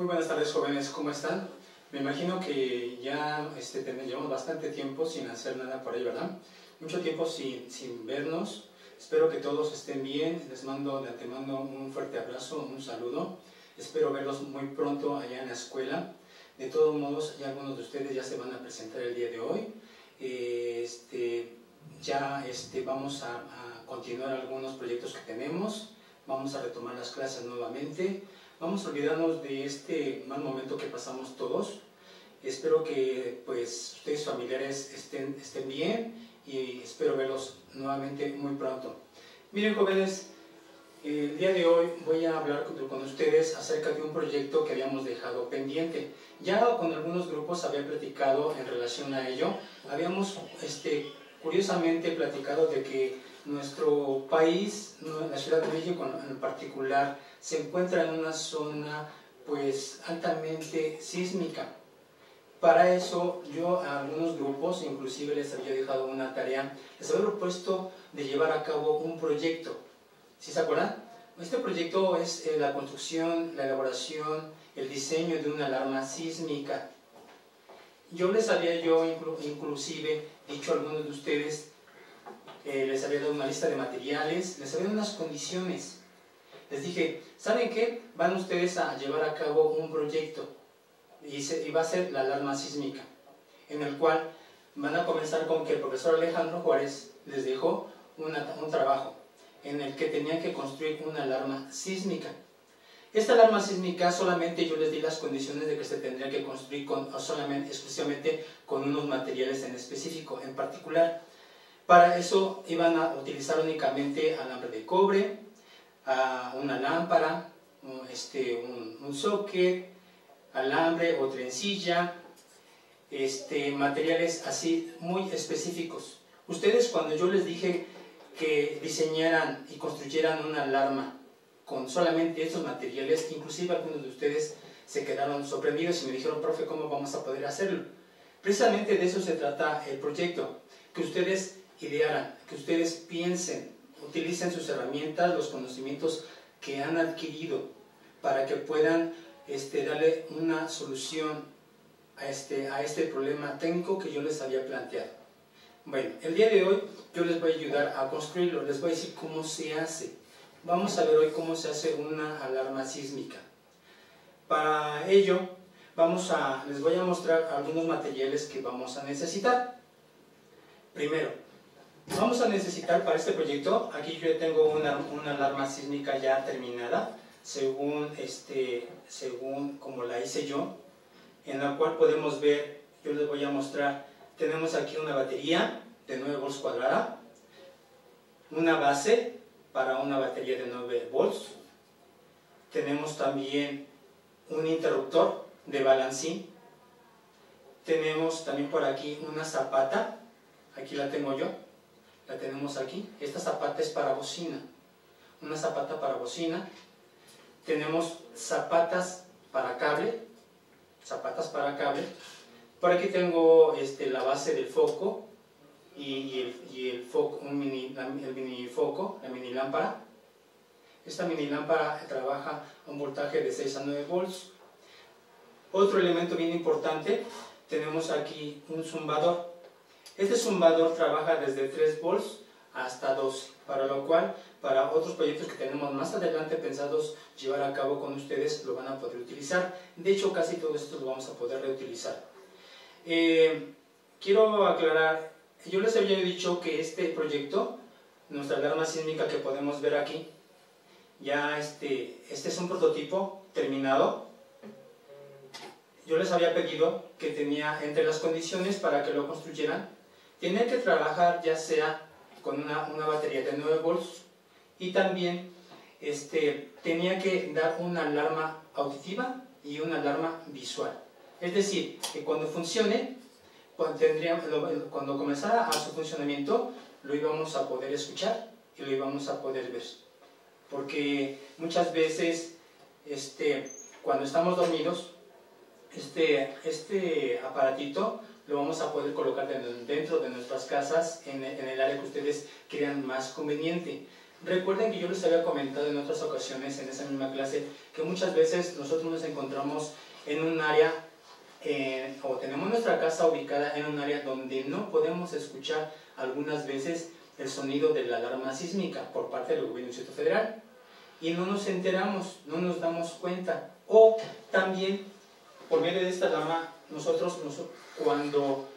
Muy buenas tardes, jóvenes, ¿cómo están? Me imagino que ya llevamos bastante tiempo sin hacer nada por ahí, ¿verdad? Mucho tiempo sin vernos. Espero que todos estén bien. Les mando de antemano un fuerte abrazo, un saludo. Espero verlos muy pronto allá en la escuela. De todos modos, ya algunos de ustedes ya se van a presentar el día de hoy. Vamos a continuar algunos proyectos que tenemos. Vamos a retomar las clases nuevamente. Vamos a olvidarnos de este mal momento que pasamos todos. Espero que pues ustedes familiares estén bien y espero verlos nuevamente muy pronto. Miren, jóvenes, el día de hoy voy a hablar con ustedes acerca de un proyecto que habíamos dejado pendiente. Ya con algunos grupos había platicado en relación a ello. Habíamos curiosamente platicado de que nuestro país, la Ciudad de México en particular, se encuentra en una zona pues altamente sísmica. Para eso yo a algunos grupos, inclusive les había dejado una tarea, les había propuesto de llevar a cabo un proyecto. ¿Sí se acuerdan? Este proyecto es la construcción, la elaboración, el diseño de una alarma sísmica. Yo les había inclusive dicho a algunos de ustedes, les había dado una lista de materiales, les había dado unas condiciones. Les dije, ¿saben qué? Van ustedes a llevar a cabo un proyecto y va a ser la alarma sísmica, en el cual van a comenzar con que el profesor Alejandro Juárez les dejó un trabajo en el que tenían que construir una alarma sísmica. Esta alarma sísmica solamente yo les di las condiciones de que se tendría que construir exclusivamente con unos materiales en específico, en particular. Para eso iban a utilizar únicamente alambre de cobre, una lámpara, un socket, alambre o trencilla, materiales así muy específicos. Ustedes, cuando yo les dije que diseñaran y construyeran una alarma con solamente estos materiales, inclusive algunos de ustedes se quedaron sorprendidos y me dijeron, profe, ¿cómo vamos a poder hacerlo? Precisamente de eso se trata el proyecto, que ustedes idearan, que ustedes piensen, utilicen sus herramientas, los conocimientos que han adquirido para que puedan darle una solución a este problema técnico que yo les había planteado. Bueno, el día de hoy yo les voy a ayudar a construirlo, les voy a decir cómo se hace. Vamos a ver hoy cómo se hace una alarma sísmica. Para ello, les voy a mostrar algunos materiales que vamos a necesitar. Primero, vamos a necesitar para este proyecto, aquí yo tengo una alarma sísmica ya terminada, según como la hice yo, en la cual podemos ver, yo les voy a mostrar, tenemos aquí una batería de 9 volts cuadrada, una base para una batería de 9 volts, tenemos también un interruptor de balancín, tenemos también por aquí una zapata, aquí la tengo yo, la tenemos aquí, esta zapata es para bocina, una zapata para bocina, tenemos zapatas para cable, por aquí tengo la base del foco y el foco, el mini foco, la mini lámpara. Esta mini lámpara trabaja a un voltaje de 6 a 9 volts. Otro elemento bien importante, tenemos aquí un zumbador. Este zumbador trabaja desde 3 volts hasta 12, para lo cual, para otros proyectos que tenemos más adelante pensados llevar a cabo con ustedes, lo van a poder utilizar. De hecho, casi todo esto lo vamos a poder reutilizar. Quiero aclarar, yo les había dicho que este proyecto, nuestra alarma sísmica que podemos ver aquí, ya este es un prototipo terminado. Yo les había pedido que tenía entre las condiciones para que lo construyeran, tenían que trabajar ya sea con una batería de 9 volts y también tenía que dar una alarma auditiva y una alarma visual. Es decir, que cuando funcione, cuando comenzara a su funcionamiento, lo íbamos a poder escuchar y lo íbamos a poder ver. Porque muchas veces, cuando estamos dormidos, este aparatito lo vamos a poder colocar dentro de nuestras casas en el área que ustedes crean más conveniente. Recuerden que yo les había comentado en otras ocasiones en esa misma clase que muchas veces nosotros nos encontramos en un área o tenemos nuestra casa ubicada en un área donde no podemos escuchar algunas veces el sonido de la alarma sísmica por parte del gobierno del Distrito Federal y no nos enteramos, no nos damos cuenta. O también por medio de esta alarma nosotros cuando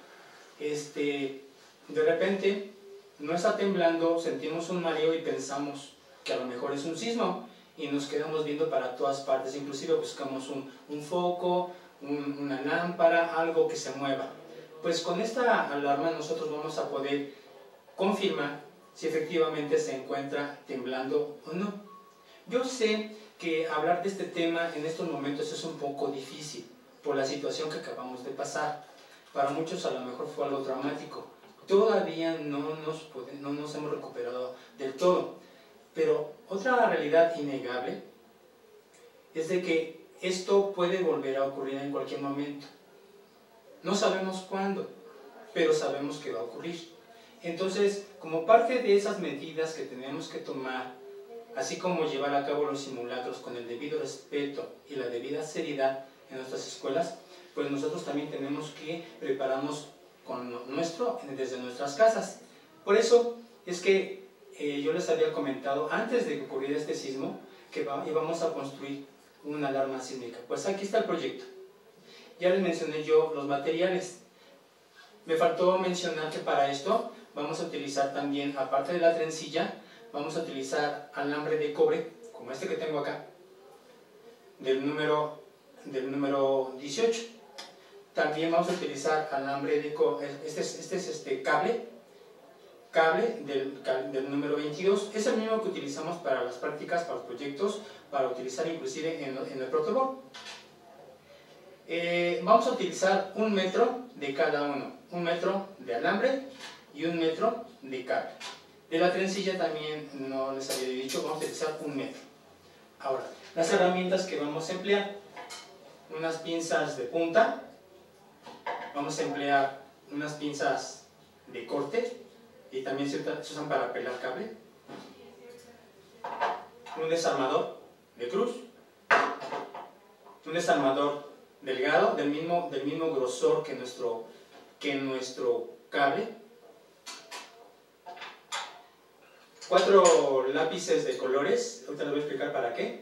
de repente no está temblando, sentimos un mareo y pensamos que a lo mejor es un sismo y nos quedamos viendo para todas partes, inclusive buscamos un foco, una lámpara, algo que se mueva. Pues con esta alarma nosotros vamos a poder confirmar si efectivamente se encuentra temblando o no. Yo sé que hablar de este tema en estos momentos es un poco difícil por la situación que acabamos de pasar. Para muchos a lo mejor fue algo traumático. Todavía no nos hemos recuperado del todo. Pero otra realidad innegable es de que esto puede volver a ocurrir en cualquier momento. No sabemos cuándo, pero sabemos que va a ocurrir. Entonces, como parte de esas medidas que tenemos que tomar, así como llevar a cabo los simulacros con el debido respeto y la debida seriedad en nuestras escuelas, pues nosotros también tenemos que prepararnos desde nuestras casas. Por eso es que yo les había comentado antes de que ocurriera este sismo que íbamos a construir una alarma sísmica. Pues aquí está el proyecto. Ya les mencioné yo los materiales. Me faltó mencionar que para esto vamos a utilizar también, aparte de la trencilla, vamos a utilizar alambre de cobre, como este que tengo acá, del número 18. También vamos a utilizar alambre de cobre, este es cable del número 22. Es el mismo que utilizamos para las prácticas, para los proyectos, para utilizar inclusive en el protoboard. Vamos a utilizar 1 metro de cada uno, 1 metro de alambre y 1 metro de cable. De la trencilla también no les había dicho, vamos a utilizar 1 metro. Ahora, las herramientas que vamos a emplear: unas pinzas de punta, vamos a emplear unas pinzas de corte y también se usan para pelar cable, un desarmador de cruz, un desarmador delgado del mismo grosor que nuestro cable, 4 lápices de colores, ahorita les voy a explicar para qué,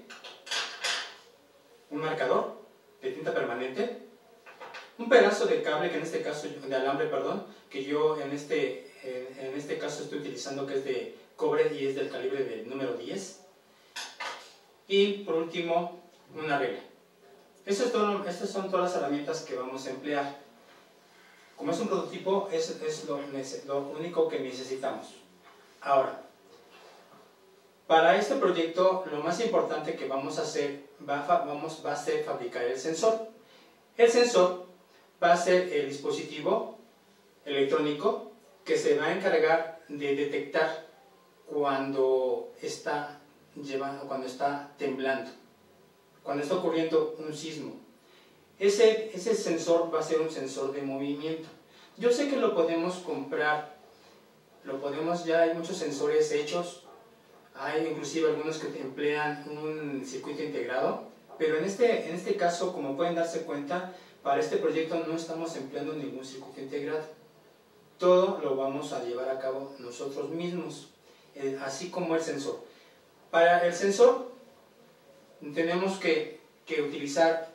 un marcador de tinta permanente, un pedazo de cable, que en este caso, de alambre, perdón, que yo en este caso estoy utilizando, que es de cobre y es del calibre del número 10, y por último una regla. Estas son todas las herramientas que vamos a emplear. Como es un prototipo, es lo único que necesitamos. Ahora, para este proyecto lo más importante que vamos a hacer va a ser fabricar el sensor. El sensor va a ser el dispositivo electrónico que se va a encargar de detectar cuando está temblando, cuando está ocurriendo un sismo. Ese sensor va a ser un sensor de movimiento. Yo sé que lo podemos comprar, ya hay muchos sensores hechos, hay inclusive algunos que emplean un circuito integrado, pero en este caso, como pueden darse cuenta, para este proyecto no estamos empleando ningún circuito integrado. Todo lo vamos a llevar a cabo nosotros mismos, así como el sensor. Para el sensor tenemos que utilizar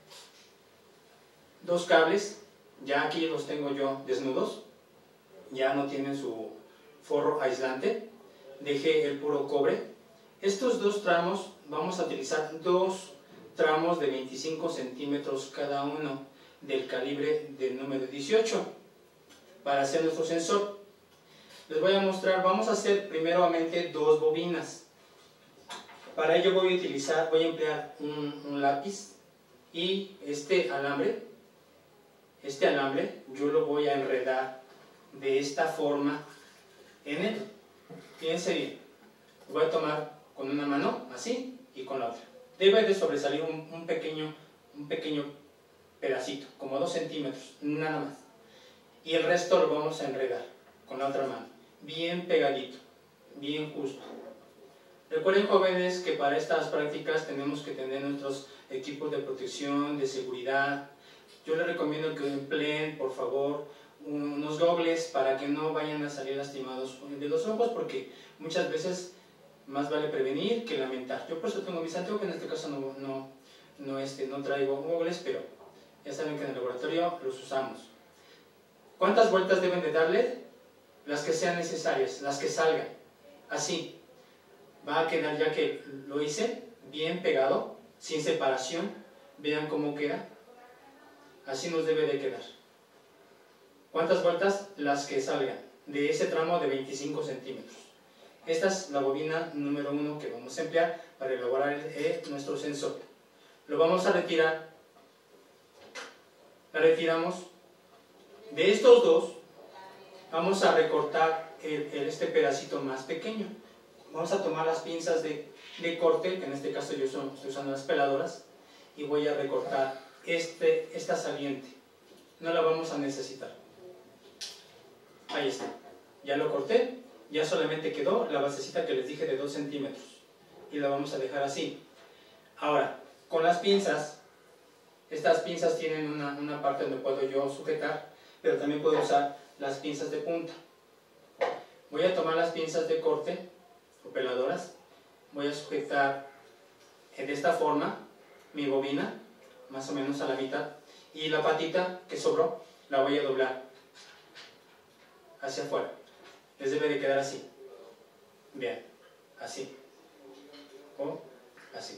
2 cables, ya aquí los tengo yo desnudos, ya no tienen su forro aislante, dejé el puro cobre. Estos 2 tramos, vamos a utilizar 2 tramos de 25 centímetros cada uno, del calibre del número 18, para hacer nuestro sensor. Les voy a mostrar, vamos a hacer primeramente 2 bobinas. Para ello voy a emplear un lápiz y este alambre yo lo voy a enredar de esta forma en él. Fíjense bien, voy a tomar con una mano, así, y con la otra. Debe de sobresalir un pequeño pedacito, como 2 centímetros, nada más. Y el resto lo vamos a enredar con la otra mano, bien pegadito, bien justo. Recuerden, jóvenes, que para estas prácticas tenemos que tener nuestros equipos de protección, de seguridad. Yo les recomiendo que empleen, por favor, unos gogles para que no vayan a salir lastimados de los ojos, porque muchas veces más vale prevenir que lamentar. Yo por eso tengo mis anteojos, en este caso no traigo gogles, pero ya saben que en el laboratorio los usamos. ¿Cuántas vueltas deben de darle? Las que sean necesarias, las que salgan. Así. Va a quedar, ya que lo hice, bien pegado, sin separación. Vean cómo queda. Así nos debe de quedar. ¿Cuántas vueltas? Las que salgan, de ese tramo de 25 centímetros. Esta es la bobina número 1 que vamos a emplear para elaborar nuestro sensor. Lo vamos a retirar. La retiramos. De estos dos, vamos a recortar este pedacito más pequeño. Vamos a tomar las pinzas de corte, que en este caso yo estoy usando las peladoras, y voy a recortar esta saliente. No la vamos a necesitar. Ahí está. Ya lo corté. Ya solamente quedó la basecita que les dije de 2 centímetros. Y la vamos a dejar así. Ahora, con las pinzas, estas pinzas tienen una parte donde puedo yo sujetar, pero también puedo usar las pinzas de punta. Voy a tomar las pinzas de corte o peladoras, voy a sujetar de esta forma mi bobina, más o menos a la mitad, y la patita que sobró la voy a doblar hacia afuera. Les debe de quedar así. Bien, así. O así.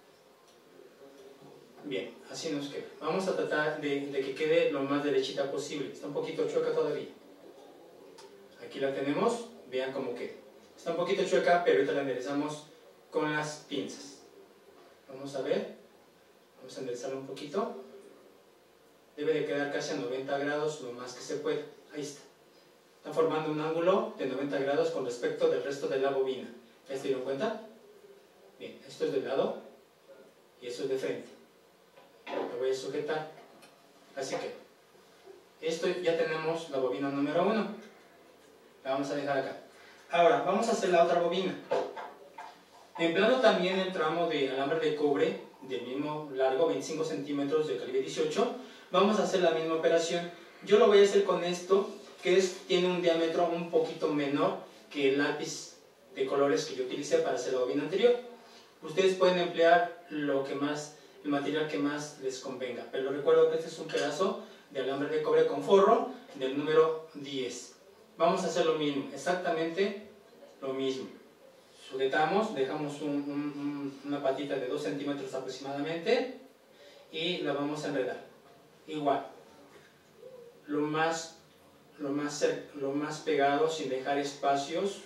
Bien, así nos queda. Vamos a tratar de que quede lo más derechita posible. Está un poquito chueca todavía. Aquí la tenemos, vean cómo queda. Está un poquito chueca, pero ahorita la enderezamos con las pinzas. Vamos a ver. Vamos a enderezarla un poquito. Debe de quedar casi a 90 grados, lo más que se pueda. Ahí está. Está formando un ángulo de 90 grados con respecto del resto de la bobina. ¿Ya se dieron cuenta? Bien, esto es de lado y esto es de frente. Lo voy a sujetar. Así que, esto ya tenemos la bobina número 1. La vamos a dejar acá. Ahora, vamos a hacer la otra bobina. Empleando también el tramo de alambre de cobre del mismo largo, 25 centímetros de calibre 18, vamos a hacer la misma operación. Yo lo voy a hacer con esto, que tiene un diámetro un poquito menor que el lápiz de colores que yo utilicé para hacer la bobina anterior. Ustedes pueden emplear el material que más les convenga, pero recuerdo que este es un pedazo de alambre de cobre con forro del número 10. Vamos a hacer lo mismo, exactamente lo mismo. Sujetamos, dejamos una patita de 2 centímetros aproximadamente y la vamos a enredar. Igual, lo más pegado, sin dejar espacios,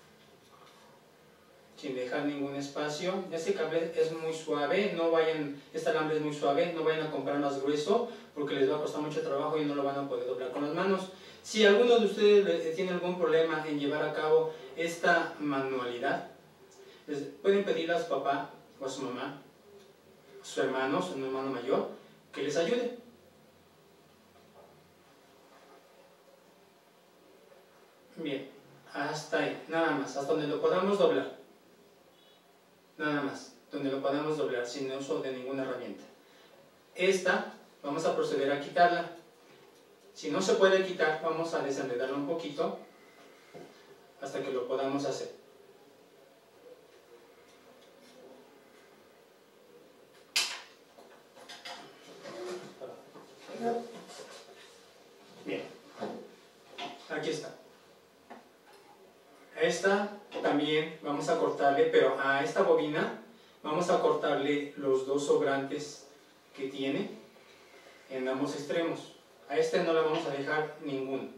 sin dejar ningún espacio. Este cable es muy suave, este alambre es muy suave, no vayan a comprar más grueso porque les va a costar mucho trabajo y no lo van a poder doblar con las manos. Si alguno de ustedes tiene algún problema en llevar a cabo esta manualidad, les pueden pedirle a su papá o a su mamá, a sus hermanos, a un hermano mayor, que les ayude. Bien, hasta ahí, nada más, hasta donde lo podamos doblar. Nada más, donde lo podamos doblar sin uso de ninguna herramienta. Esta, vamos a proceder a quitarla. Si no se puede quitar, vamos a desenredarla un poquito hasta que lo podamos hacer. Bien, aquí está. A esta también vamos a cortarle, pero a esta bobina vamos a cortarle los 2 sobrantes que tiene en ambos extremos. A este no le vamos a dejar ninguno.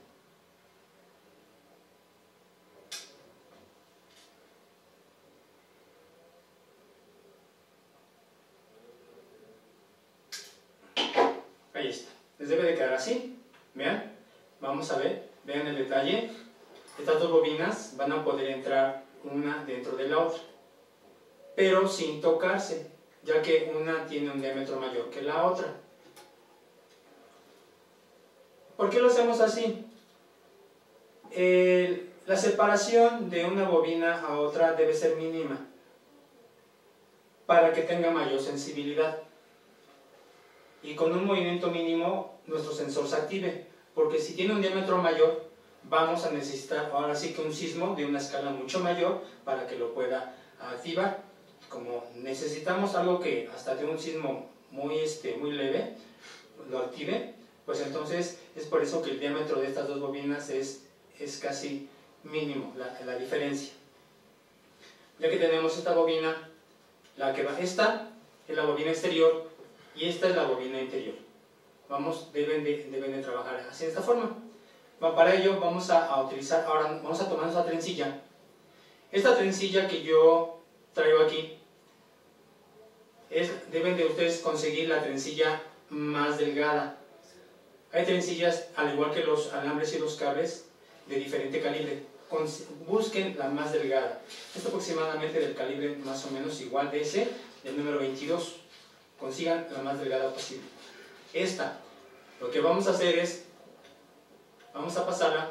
Ahí está. Les debe de quedar así. Vean. Vamos a ver. Vean el detalle. Estas 2 bobinas van a poder entrar una dentro de la otra, pero sin tocarse, ya que una tiene un diámetro mayor que la otra. ¿Por qué lo hacemos así? La separación de una bobina a otra debe ser mínima para que tenga mayor sensibilidad. Y con un movimiento mínimo nuestro sensor se active, porque si tiene un diámetro mayor vamos a necesitar ahora sí que un sismo de una escala mucho mayor para que lo pueda activar. Como necesitamos algo que hasta de un sismo muy leve lo active, pues entonces es por eso que el diámetro de estas dos bobinas es casi mínimo, la diferencia. Ya que tenemos esta bobina, esta es la bobina exterior y esta es la bobina interior. Deben de trabajar así de esta forma. Para ello vamos a utilizar, ahora vamos a tomar nuestra trencilla. Esta trencilla que yo traigo aquí, deben de ustedes conseguir la trencilla más delgada. Hay trencillas, al igual que los alambres y los cables, de diferente calibre. Busquen la más delgada. Esto aproximadamente del calibre más o menos igual de ese, del número 22. Consigan la más delgada posible. Esta, lo que vamos a hacer es, vamos a pasarla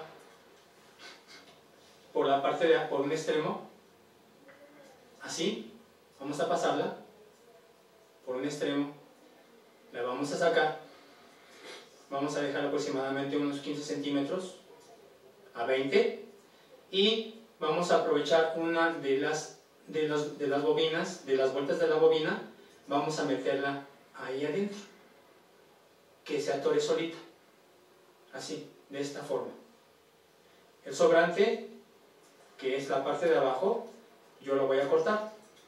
por la parte por un extremo, así, vamos a pasarla por un extremo, la vamos a sacar, vamos a dejar aproximadamente unos 15 centímetros a 20 y vamos a aprovechar una de las bobinas, de las vueltas de la bobina, vamos a meterla ahí adentro, que se atore solita, así, de esta forma. El sobrante, que es la parte de abajo, yo lo voy a cortar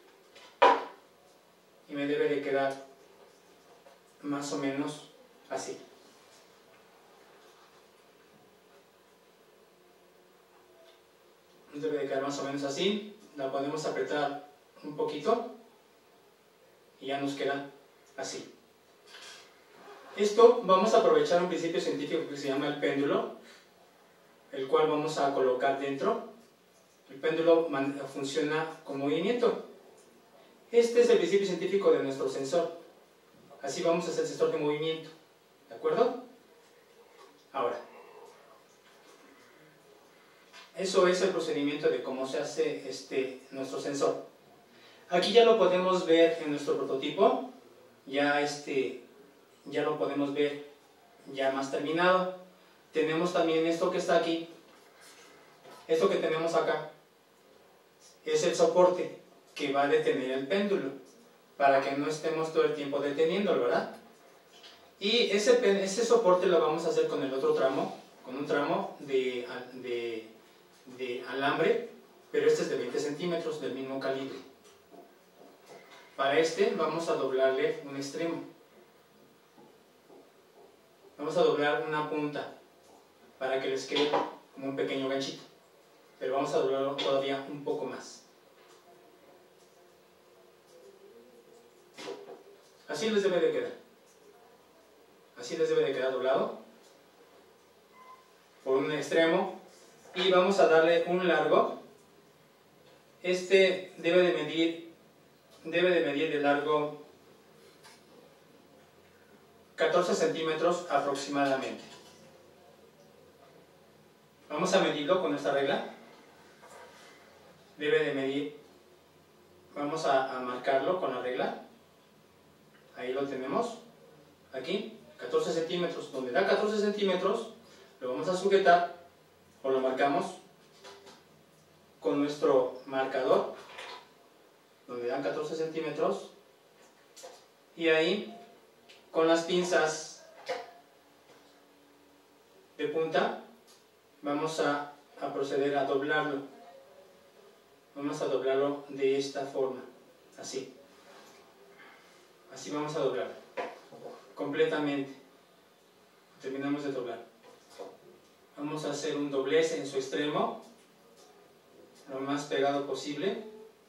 y me debe de quedar más o menos así. Debe de quedar más o menos así. La podemos apretar un poquito y ya nos queda así. Esto vamos a aprovechar un principio científico que se llama el péndulo, el cual vamos a colocar dentro. El péndulo funciona con movimiento. Este es el principio científico de nuestro sensor. Así vamos a hacer el sensor de movimiento. ¿De acuerdo? Ahora, eso es el procedimiento de cómo se hace nuestro sensor. Aquí ya lo podemos ver en nuestro prototipo. Ya lo podemos ver ya más terminado. Tenemos también esto que está aquí. Esto que tenemos acá es el soporte que va a detener el péndulo para que no estemos todo el tiempo deteniéndolo, ¿verdad? Y ese soporte lo vamos a hacer con el otro tramo, con un tramo de alambre, pero este es de 20 centímetros del mismo calibre. Para vamos a doblarle un extremo. Vamos a doblar una punta para que les quede como un pequeño ganchito, pero vamos a doblarlo todavía un poco más. Así les debe de quedar. Así les debe de quedar doblado por un extremo y vamos a darle un largo. Debe de medir de largo 14 centímetros aproximadamente. Vamos a medirlo con esta regla. Debe de medir, vamos a marcarlo con la regla. Ahí lo tenemos, aquí, 14 centímetros. Donde da 14 centímetros, lo vamos a sujetar o lo marcamos con nuestro marcador, donde dan 14 centímetros, y ahí, con las pinzas de punta, vamos a proceder a doblarlo. Vamos a doblarlo de esta forma, así. Así vamos a doblar completamente. Terminamos de doblar. Vamos a hacer un doblez en su extremo, lo más pegado posible.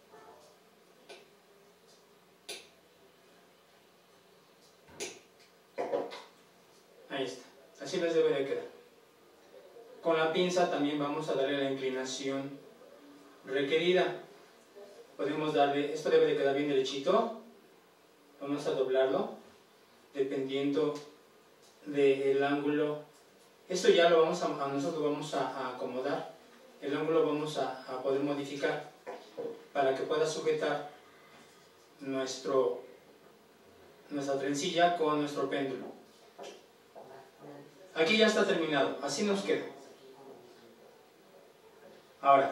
Ahí está. Así les debe de quedar. Con la pinza también vamos a darle la inclinación requerida. Podemos darle, esto debe de quedar bien derechito. Vamos a doblarlo dependiendo del ángulo. Esto ya nosotros lo vamos a acomodar el ángulo vamos a poder modificar para que pueda sujetar nuestra trencilla con nuestro péndulo. Aquí ya está terminado, así nos queda. Ahora,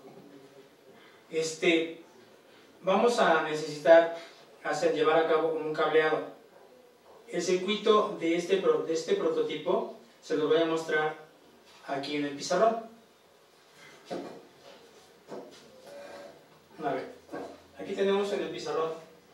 vamos a necesitar llevar a cabo un cableado. El circuito de este prototipo se lo voy a mostrar aquí en el pizarrón. A ver, aquí tenemos en el pizarrón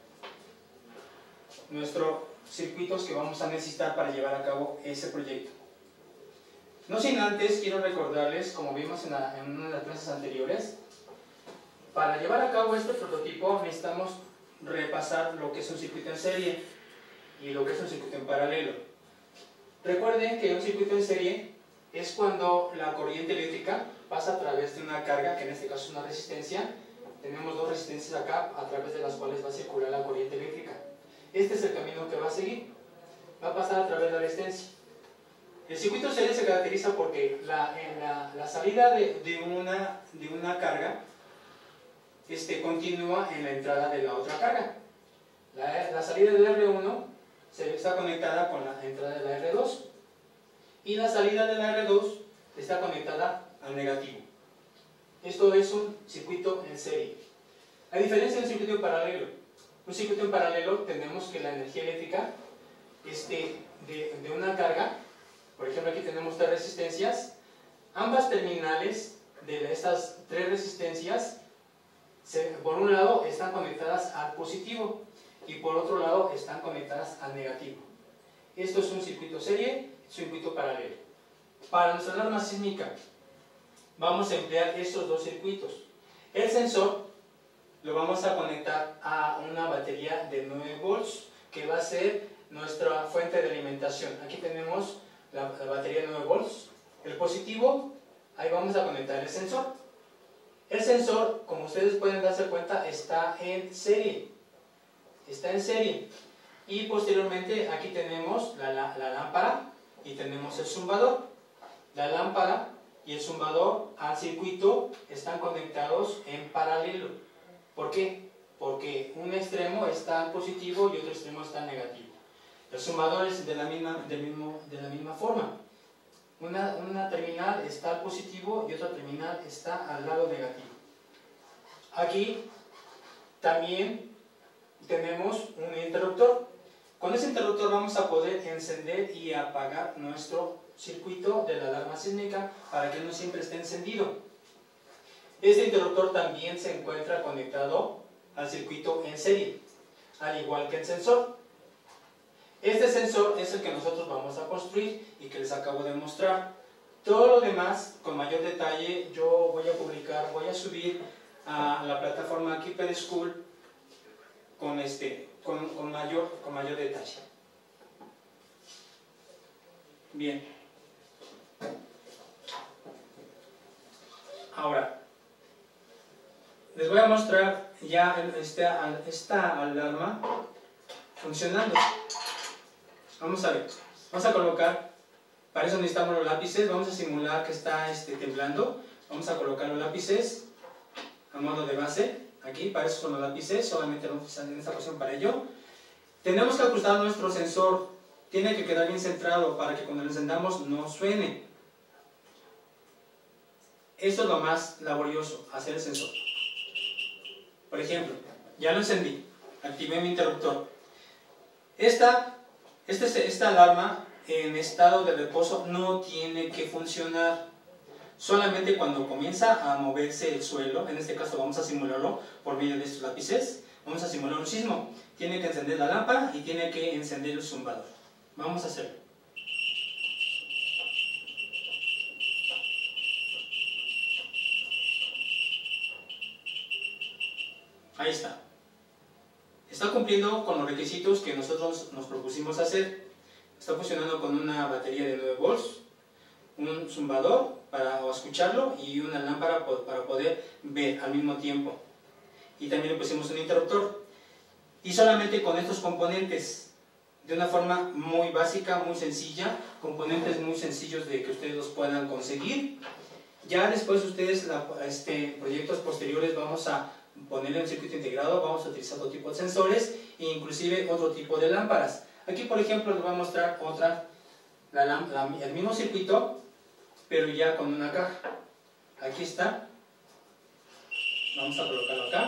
nuestros circuitos que vamos a necesitar para llevar a cabo ese proyecto. No sin antes quiero recordarles, como vimos en una de las clases anteriores, para llevar a cabo este prototipo necesitamos repasar lo que es un circuito en serie y lo que es un circuito en paralelo. Recuerden que un circuito en serie es cuando la corriente eléctrica pasa a través de una carga, que en este caso es una resistencia. Tenemos dos resistencias acá a través de las cuales va a circular la corriente eléctrica. Este es el camino que va a seguir. Va a pasar a través de la resistencia. El circuito serie se caracteriza porque la salida de una carga continúa en la entrada de la otra carga. La salida del R1 está conectada con la entrada de la R2 y la salida de la R2 está conectada al negativo. Esto es un circuito en serie. A diferencia de un circuito en paralelo. Un circuito en paralelo tenemos que la energía eléctrica de una carga, por ejemplo aquí tenemos tres resistencias, ambas terminales de estas tres resistencias por un lado están conectadas al positivo y por otro lado están conectadas al negativo. Esto es un circuito serie, circuito paralelo. Para nuestra alarma sísmica vamos a emplear estos dos circuitos. El sensor lo vamos a conectar a una batería de 9 volts que va a ser nuestra fuente de alimentación. Aquí tenemos la batería de 9 volts. El positivo, ahí vamos a conectar el sensor. El sensor, como ustedes pueden darse cuenta, está en serie. Está en serie. Y posteriormente aquí tenemos la lámpara y tenemos el zumbador. La lámpara y el zumbador al circuito están conectados en paralelo. ¿Por qué? Porque un extremo está en positivo y otro extremo está en negativo. El zumbador es de la misma forma. Una terminal está al positivo y otra terminal está al lado negativo. Aquí también tenemos un interruptor. Con ese interruptor vamos a poder encender y apagar nuestro circuito de la alarma sísmica para que no siempre esté encendido. Este interruptor también se encuentra conectado al circuito en serie, al igual que el sensor. Este sensor es el que nosotros vamos a construir y que les acabo de mostrar. Todo lo demás, con mayor detalle, yo voy a subir a la plataforma Keeper School con mayor detalle. Bien. Ahora, les voy a mostrar ya esta alarma funcionando. Vamos a ver. Vamos a colocar, para eso necesitamos los lápices. Vamos a simular que está temblando. Vamos a colocar los lápices a modo de base. Aquí, para eso son los lápices. Solamente vamos a usar en esta posición para ello. Tenemos que ajustar nuestro sensor. Tiene que quedar bien centrado para que cuando lo encendamos no suene. Esto es lo más laborioso, hacer el sensor. Por ejemplo, ya lo encendí, activé mi interruptor. Esta alarma en estado de reposo no tiene que funcionar. Solamente cuando comienza a moverse el suelo, en este caso vamos a simularlo por medio de estos lápices, vamos a simular un sismo. Tiene que encender la lámpara y tiene que encender el zumbador. Vamos a hacerlo. Ahí está. Está cumpliendo con los requisitos que nosotros nos propusimos hacer. Está funcionando con una batería de 9 volts, un zumbador para escucharlo y una lámpara para poder ver al mismo tiempo. Y también le pusimos un interruptor. Y solamente con estos componentes, de una forma muy básica, muy sencilla, componentes muy sencillos de que ustedes los puedan conseguir. Ya después ustedes, proyectos posteriores, vamos a ponerle un circuito integrado, vamos a utilizar otro tipo de sensores e inclusive otro tipo de lámparas. Aquí por ejemplo les voy a mostrar otra, el mismo circuito, pero ya con una caja. Aquí está. Vamos a colocarlo acá.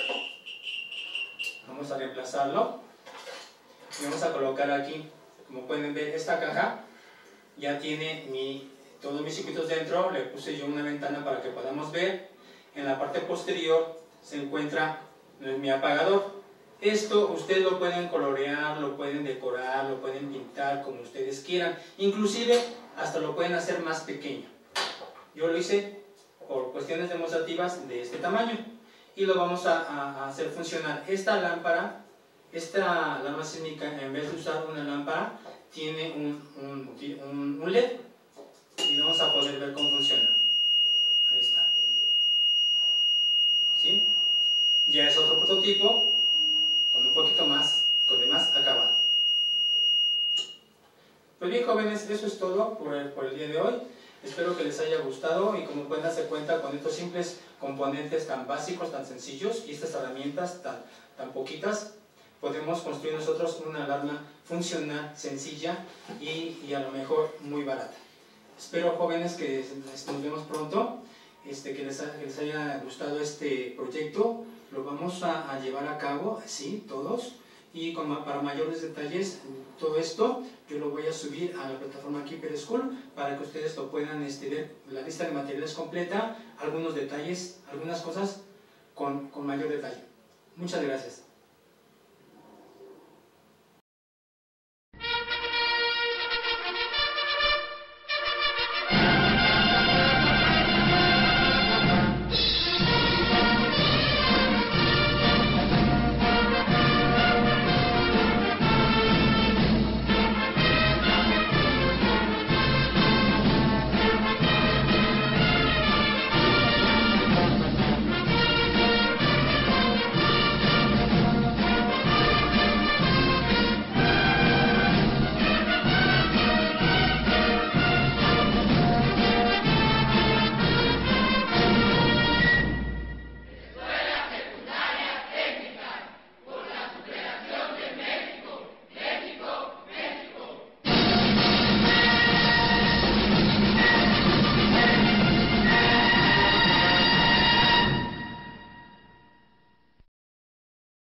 Vamos a reemplazarlo. Y vamos a colocar aquí, como pueden ver, esta caja ya tiene todos mis circuitos dentro. Le puse yo una ventana para que podamos ver. En la parte posterior se encuentra mi apagador. Esto ustedes lo pueden colorear, lo pueden decorar, lo pueden pintar como ustedes quieran. Inclusive hasta lo pueden hacer más pequeño. Yo lo hice por cuestiones demostrativas de este tamaño. Y lo vamos a hacer funcionar. Esta lámpara sísmica, en vez de usar una lámpara, tiene un LED. Y vamos a poder ver cómo funciona. Ahí está. ¿Sí? Ya es otro prototipo con un poquito más, con demás acabado. Pues bien, jóvenes, eso es todo por el día de hoy. Espero que les haya gustado y como pueden darse cuenta, con estos simples componentes tan básicos, tan sencillos y estas herramientas tan poquitas, podemos construir nosotros una alarma funcional, sencilla y a lo mejor muy barata. Espero, jóvenes, que nos vemos pronto, que les haya gustado este proyecto. Lo vamos a llevar a cabo, sí, todos. Y para mayores detalles, todo esto yo lo voy a subir a la plataforma Keeper School para que ustedes lo puedan ver, la lista de materiales completa, algunos detalles, algunas cosas con mayor detalle. Muchas gracias.